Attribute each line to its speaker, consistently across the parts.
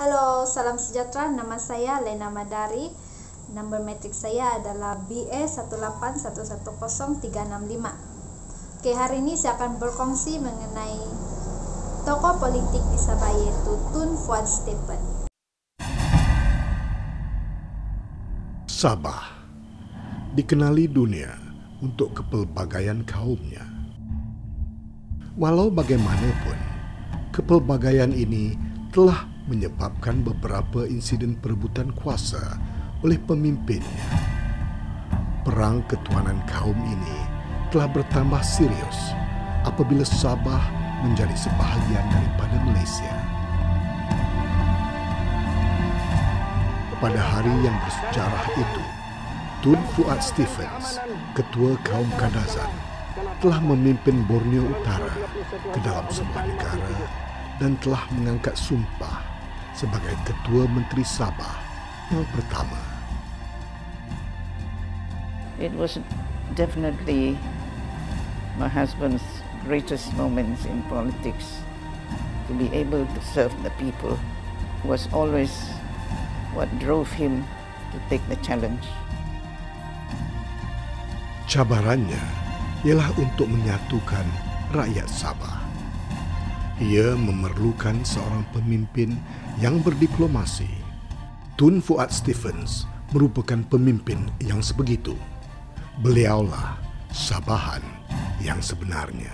Speaker 1: Halo, salam sejahtera. Nama saya Lena Madari. Nombor metrik saya adalah BE181100365. Oke, hari ini saya akan berkongsi mengenai tokoh politik di Sabah, yaitu Tun Fuad Stephen.
Speaker 2: Sabah dikenali dunia untuk kepelbagaian kaumnya. Walau bagaimanapun, kepelbagaian ini telah menyebabkan beberapa insiden perebutan kuasa oleh pemimpinnya. Perang ketuanan kaum ini telah bertambah serius apabila Sabah menjadi sebahagian daripada Malaysia. Pada hari yang bersejarah itu, Tun Fuad Stephens, ketua kaum Kadazan, telah memimpin Borneo Utara ke dalam sebuah negara dan telah mengangkat sumpah sebagai Ketua Menteri Sabah yang pertama.
Speaker 3: It was definitely my husband's greatest moments in politics, to be able to serve the people was always what drove him to take the challenge.
Speaker 2: Cabarannya ialah untuk menyatukan rakyat Sabah. Ia memerlukan seorang pemimpin yang berdiplomasi. Tun Fuad Stephens merupakan pemimpin yang sebegitu. Beliaulah Sabahan yang sebenarnya.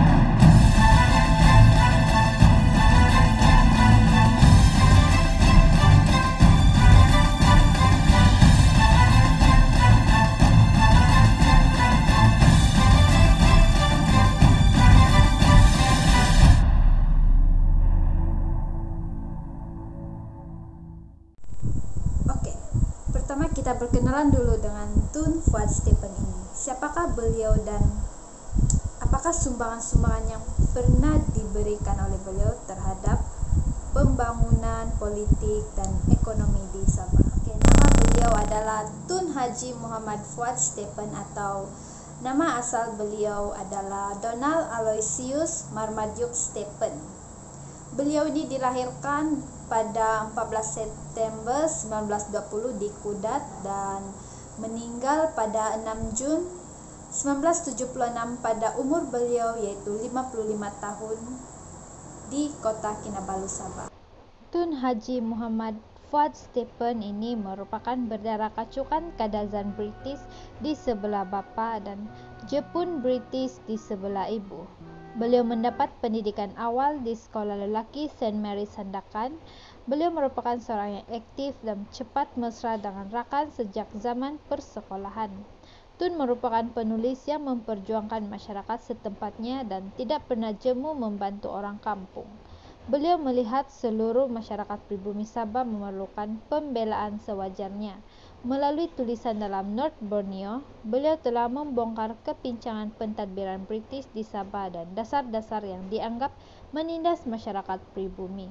Speaker 1: Pertama, kita berkenalan dulu dengan Tun Fuad Stephen ini. Siapakah beliau dan apakah sumbangan-sumbangan yang pernah diberikan oleh beliau terhadap pembangunan politik dan ekonomi di Sabah? Nama beliau adalah Tun Haji Muhammad Fuad Stephen, atau nama asal beliau adalah Donald Aloysius Marmaduke Stephen. Beliau ini dilahirkan pada 14 September 1920 di Kudat dan meninggal pada 6 Jun 1976 pada umur beliau yaitu 55 tahun di kota Kinabalu, Sabah. Tun Haji Muhammad Fuad Stephen ini merupakan berdarah kacukan Kadazan British di sebelah bapa dan Jepun British di sebelah ibu. Beliau mendapat pendidikan awal di sekolah lelaki St. Mary Sandakan. Beliau merupakan seorang yang aktif dan cepat mesra dengan rakan sejak zaman persekolahan. Tun merupakan penulis yang memperjuangkan masyarakat setempatnya dan tidak pernah jemu membantu orang kampung. Beliau melihat seluruh masyarakat pribumi Sabah memerlukan pembelaan sewajarnya. Melalui tulisan dalam North Borneo, beliau telah membongkar kepincangan pentadbiran British di Sabah dan dasar-dasar yang dianggap menindas masyarakat pribumi.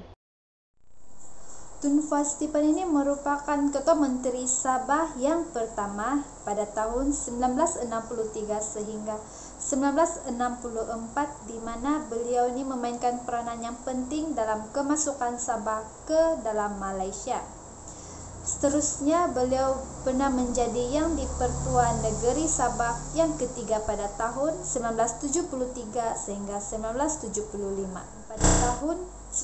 Speaker 1: Tun Fuad Stephen ini merupakan Ketua Menteri Sabah yang pertama pada tahun 1963 sehingga 1964, di mana beliau ini memainkan peranan yang penting dalam kemasukan Sabah ke dalam Malaysia. Seterusnya, beliau pernah menjadi Yang di-Pertuan Negeri Sabah yang ketiga pada tahun 1973 sehingga 1975. Pada tahun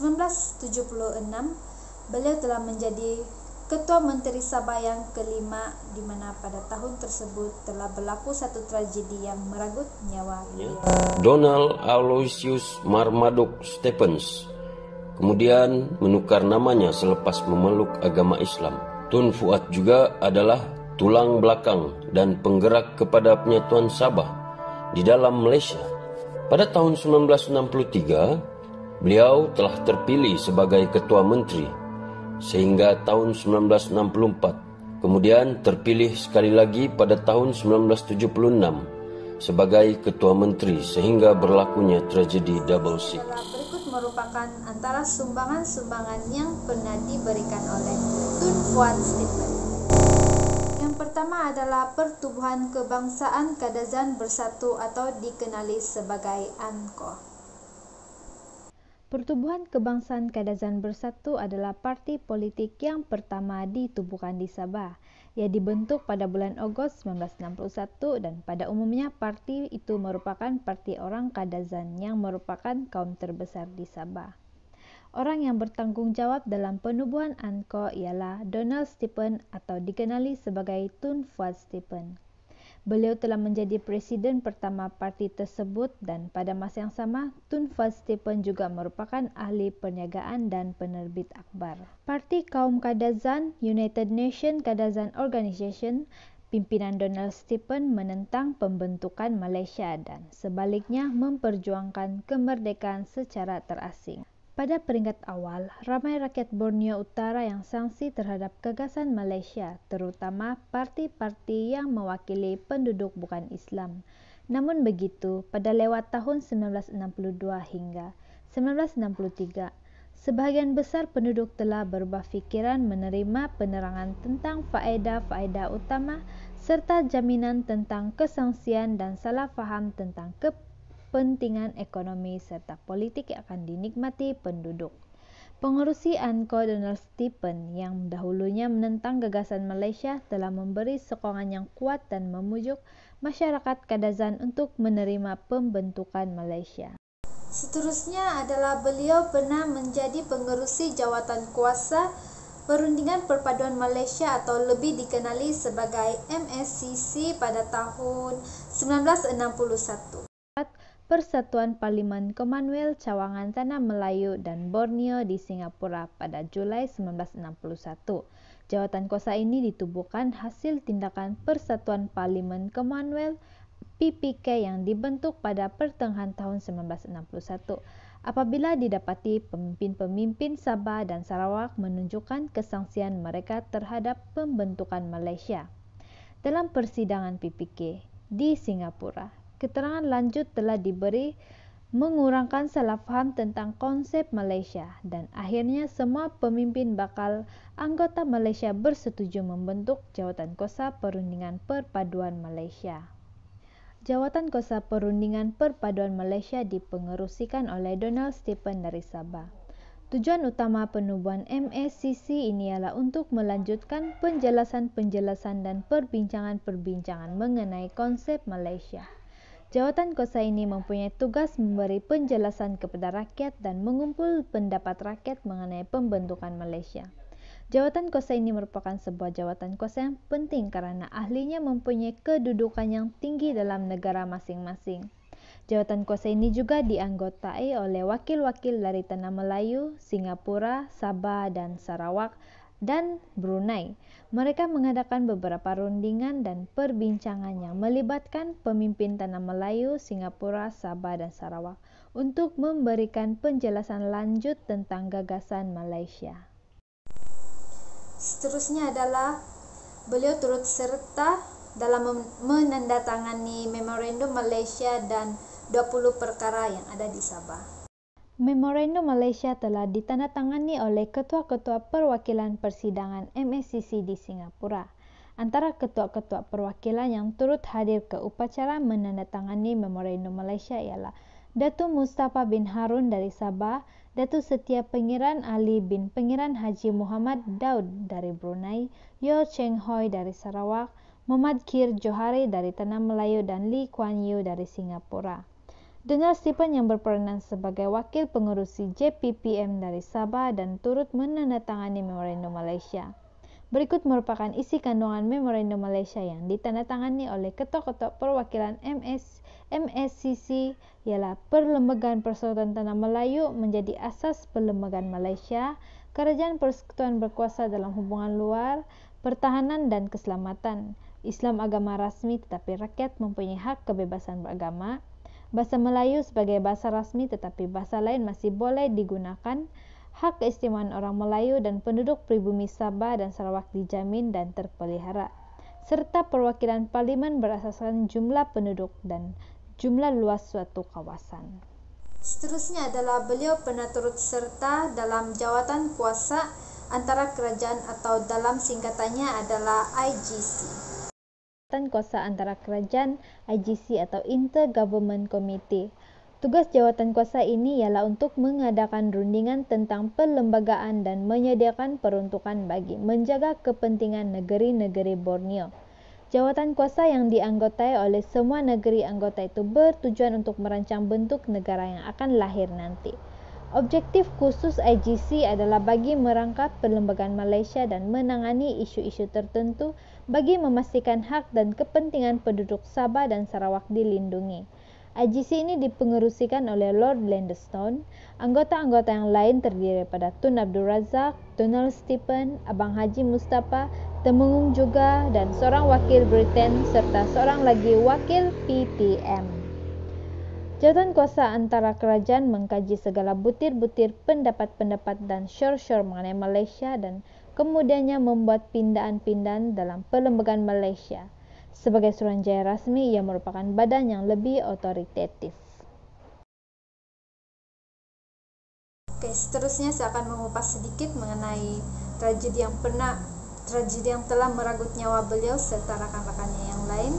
Speaker 1: 1976, beliau telah menjadi Ketua Menteri Sabah yang kelima, di mana pada tahun tersebut telah berlaku satu tragedi yang merenggut nyawa beliau.
Speaker 4: Donald Aloysius Marmaduke Stephens kemudian menukar namanya selepas memeluk agama Islam. Tun Fuad juga adalah tulang belakang dan penggerak kepada penyatuan Sabah di dalam Malaysia. Pada tahun 1963, beliau telah terpilih sebagai Ketua Menteri sehingga tahun 1964. Kemudian terpilih sekali lagi pada tahun 1976 sebagai Ketua Menteri sehingga berlakunya tragedi Double Six.
Speaker 1: Berikut merupakan antara sumbangan-sumbangan yang pernah diberikan oleh Tun Fuad Stephen. Yang pertama adalah Pertubuhan Kebangsaan Kadazan Bersatu atau dikenali sebagai ANKO. Pertubuhan Kebangsaan Kadazan Bersatu adalah parti politik yang pertama ditubuhkan di Sabah. Ia dibentuk pada bulan Ogos 1961 dan pada umumnya parti itu merupakan Parti Orang Kadazan yang merupakan kaum terbesar di Sabah. Orang yang bertanggungjawab dalam penubuhan ANCO ialah Donald Stephen atau dikenali sebagai Tun Fuad Stephen. Beliau telah menjadi presiden pertama parti tersebut dan pada masa yang sama, Tun Fuad Stephen juga merupakan ahli perniagaan dan penerbit akhbar. Parti Kaum Kadazan, United Nations Kadazan Organization, pimpinan Donald Stephen menentang pembentukan Malaysia dan sebaliknya memperjuangkan kemerdekaan secara terasing. Pada peringkat awal, ramai rakyat Borneo Utara yang sangsi terhadap gagasan Malaysia, terutama parti-parti yang mewakili penduduk bukan Islam. Namun begitu, pada lewat tahun 1962 hingga 1963, sebahagian besar penduduk telah berubah fikiran menerima penerangan tentang faedah-faedah utama serta jaminan tentang kesangsian dan salah faham tentang kepentingan ekonomi serta politik yang akan dinikmati penduduk. Pengerusi ANCO Donald Stephen yang dahulunya menentang gagasan Malaysia telah memberi sokongan yang kuat dan memujuk masyarakat Kadazan untuk menerima pembentukan Malaysia. Seterusnya adalah beliau pernah menjadi pengerusi jawatan kuasa Perundingan Perpaduan Malaysia atau lebih dikenali sebagai MSCC pada tahun 1961. Persatuan Parlimen Commonwealth Cawangan Tanah Melayu dan Borneo di Singapura pada Julai 1961. Jawatan kuasa ini ditubuhkan hasil tindakan Persatuan Parlimen Commonwealth PPK yang dibentuk pada pertengahan tahun 1961 apabila didapati pemimpin-pemimpin Sabah dan Sarawak menunjukkan kesangsian mereka terhadap pembentukan Malaysia. Dalam persidangan PPK di Singapura, keterangan lanjut telah diberi mengurangkan salah faham tentang konsep Malaysia dan akhirnya semua pemimpin bakal anggota Malaysia bersetuju membentuk Jawatan Kuasa Perundingan Perpaduan Malaysia. Jawatan Kuasa Perundingan Perpaduan Malaysia dipengerusikan oleh Donald Stephen dari Sabah. Tujuan utama penubuhan MSCC ini ialah untuk melanjutkan penjelasan-penjelasan dan perbincangan-perbincangan mengenai konsep Malaysia. Jawatan kuasa ini mempunyai tugas memberi penjelasan kepada rakyat dan mengumpul pendapat rakyat mengenai pembentukan Malaysia. Jawatan kuasa ini merupakan sebuah jawatan kuasa yang penting kerana ahlinya mempunyai kedudukan yang tinggi dalam negara masing-masing. Jawatan kuasa ini juga dianggotai oleh wakil-wakil dari Tanah Melayu, Singapura, Sabah dan Sarawak dan Brunei. Mereka mengadakan beberapa rundingan dan perbincangan yang melibatkan pemimpin Tanah Melayu, Singapura, Sabah dan Sarawak untuk memberikan penjelasan lanjut tentang gagasan Malaysia. Seterusnya adalah beliau turut serta dalam menandatangani Memorandum Malaysia dan 20 perkara yang ada di Sabah. Memorandum Malaysia telah ditandatangani oleh ketua-ketua perwakilan persidangan MSCC di Singapura. Antara ketua-ketua perwakilan yang turut hadir ke upacara menandatangani Memorandum Malaysia ialah Datuk Mustafa bin Harun dari Sabah, Datuk Setia Pengiran Ali bin Pengiran Haji Muhammad Daud dari Brunei, Yo Cheng Hoi dari Sarawak, Muhammad Kir Johari dari Tanah Melayu dan Lee Kuan Yew dari Singapura. Donald Stephen yang berperanan sebagai wakil pengerusi JPPM dari Sabah dan turut menandatangani Memorandum Malaysia. Berikut merupakan isi kandungan Memorandum Malaysia yang ditandatangani oleh ketua-ketua perwakilan MSCC ialah Perlembagaan Persekutuan Tanah Melayu menjadi asas Perlembagaan Malaysia, Kerajaan Persekutuan berkuasa dalam hubungan luar, pertahanan dan keselamatan, Islam agama rasmi tetapi rakyat mempunyai hak kebebasan beragama, bahasa Melayu sebagai bahasa rasmi tetapi bahasa lain masih boleh digunakan, hak keistimewaan orang Melayu dan penduduk pribumi Sabah dan Sarawak dijamin dan terpelihara, serta perwakilan parlimen berasaskan jumlah penduduk dan jumlah luas suatu kawasan. Seterusnya adalah beliau pernah turut serta dalam jawatan kuasa antara kerajaan atau dalam singkatannya adalah IGC. Jawatan kuasa antara kerajaan IGC atau Intergovernment Committee Tugas jawatankuasa ini ialah untuk mengadakan rundingan tentang perlembagaan dan menyediakan peruntukan bagi menjaga kepentingan negeri-negeri Borneo. Jawatankuasa yang dianggotai oleh semua negeri anggota itu bertujuan untuk merancang bentuk negara yang akan lahir nanti. Objektif khusus IGC adalah bagi merangkap perlembagaan Malaysia dan menangani isu-isu tertentu bagi memastikan hak dan kepentingan penduduk Sabah dan Sarawak dilindungi. IGC ini dipengerusikan oleh Lord Landestone. Anggota-anggota yang lain terdiri daripada Tun Abdul Razak, Donald Stephen, Abang Haji Mustafa, Temenggung juga dan seorang wakil Britain serta seorang lagi wakil PTM. Jawatankuasa antara kerajaan mengkaji segala butir-butir pendapat-pendapat dan syur-syur mengenai Malaysia dan kemudiannya membuat pindaan-pindaan dalam perlembagaan Malaysia. Sebagai Suruhanjaya rasmi, ia merupakan badan yang lebih otoritatif. Oke, seterusnya saya akan mengupas sedikit mengenai tragedi yang telah merenggut nyawa beliau serta rakan-rakannya yang lain.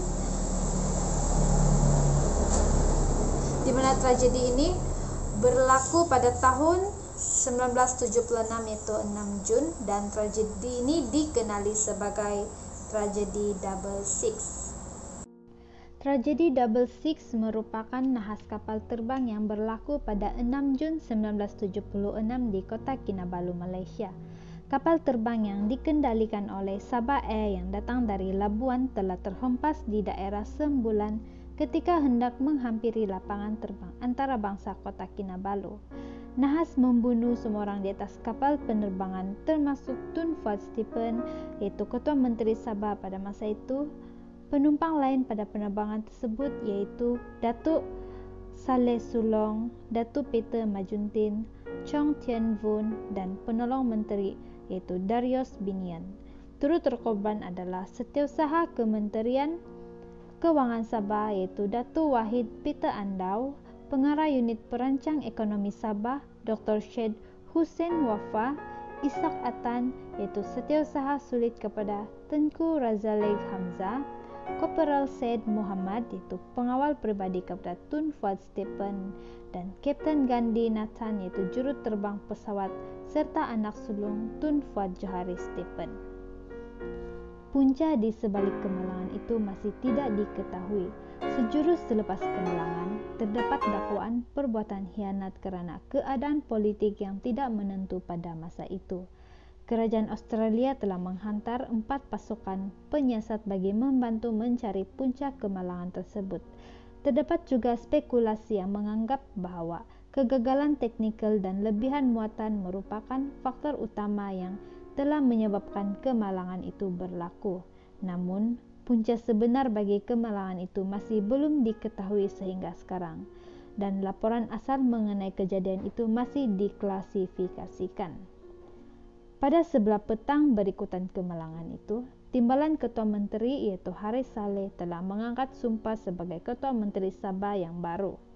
Speaker 1: Di mana tragedi ini berlaku pada tahun 1976 yaitu 6 Jun dan tragedi ini dikenali sebagai tragedi Double Six. Tragedi Double Six merupakan nahas kapal terbang yang berlaku pada 6 Jun 1976 di Kota Kinabalu, Malaysia. Kapal terbang yang dikendalikan oleh Sabah Air yang datang dari Labuan telah terhempas di daerah Sembulan ketika hendak menghampiri lapangan terbang antarabangsa Kota Kinabalu. Nahas membunuh semua orang di atas kapal penerbangan termasuk Tun Fuad Stephen iaitu Ketua Menteri Sabah pada masa itu. Penumpang lain pada penerbangan tersebut iaitu Datuk Saleh Sulong, Datuk Peter Majuntin, Chong Tian Vun dan penolong menteri iaitu Darius Binian. Turut terkorban adalah Setiausaha Kementerian Kewangan Sabah iaitu Datuk Wahid Peter Andau, Pengarah Unit Perancang Ekonomi Sabah Dr. Syed Hussein Wafa, Ishak Atan iaitu Setiausaha Sulit kepada Tengku Razaleigh Hamzah, Korporal Syed Muhammad iaitu pengawal peribadi kepada Tun Fuad Stephen dan Kapten Gandhi Nathan iaitu jurut terbang pesawat serta anak sulung Tun Fuad Johari Stephen. Punca di sebalik kemalangan itu masih tidak diketahui. Sejurus selepas kemalangan, terdapat dakwaan perbuatan khianat kerana keadaan politik yang tidak menentu pada masa itu. Kerajaan Australia telah menghantar 4 pasukan penyiasat bagi membantu mencari punca kemalangan tersebut. Terdapat juga spekulasi yang menganggap bahawa kegagalan teknikal dan lebihan muatan merupakan faktor utama yang telah menyebabkan kemalangan itu berlaku. Namun, punca sebenar bagi kemalangan itu masih belum diketahui sehingga sekarang dan laporan asal mengenai kejadian itu masih diklasifikasikan. Pada sebelah petang berikutan kemalangan itu, Timbalan Ketua Menteri iaitu Haris Saleh telah mengangkat sumpah sebagai Ketua Menteri Sabah yang baru.